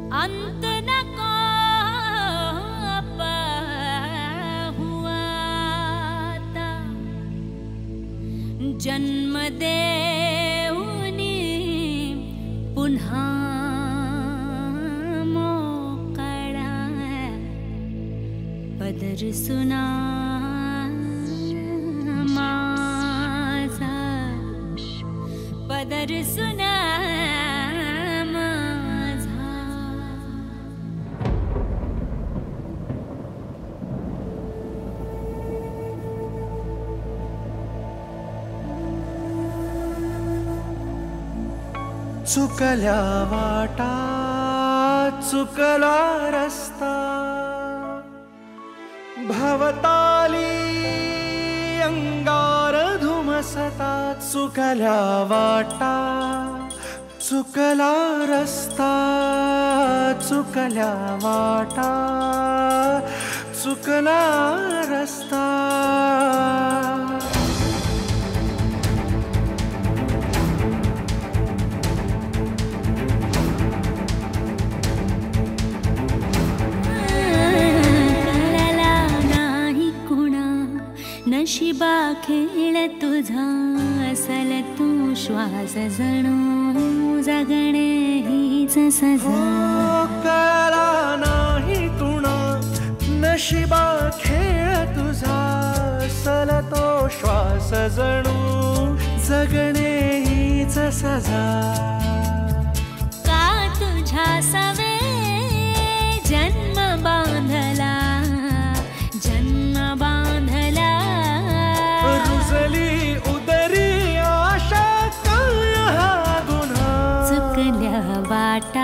अंत नको पाहुआता, जन्म देऊनी पुन्हा मोकळा पदर सुना माझा, पदर सुना माझा. चुकल्या वाटा चुकला रस्ता, भवताली अंगार धुमसता. चुकल्या वाटा चुकला रस्ता, चुकल्या वाटा चुकला रस्ता. नशिबा खेळ तुझा असल तू श्वास जणू जगणे हीच सजा. कळला नाही तुणा नशिबा खेळ तुझा असल तो श्वास जणू जगणे हीच सजा. का तुझ्या सवे जन्म बांधला, जन्म बांधला. रुजली उदरी आशा काय हा गुन्हा. चुकल्या वाटा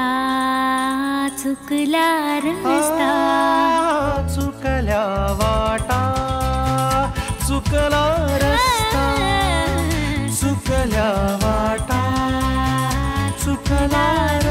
चुकला रस्ता, चुकल्या वाटा चुकला रस्ता. चुकल्या वाटा चुकला